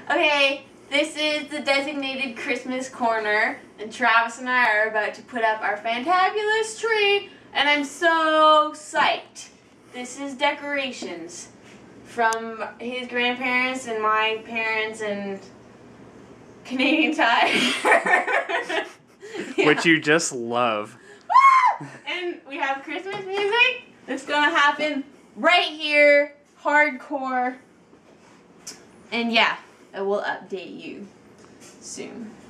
Okay, this is the designated Christmas corner, and Travis and I are about to put up our fantabulous tree, and I'm so psyched. This is decorations from his grandparents and my parents and Canadian Tire. Yeah. Which you just love. Woo! And we have Christmas music that's gonna happen right here, hardcore. And yeah, I will update you soon.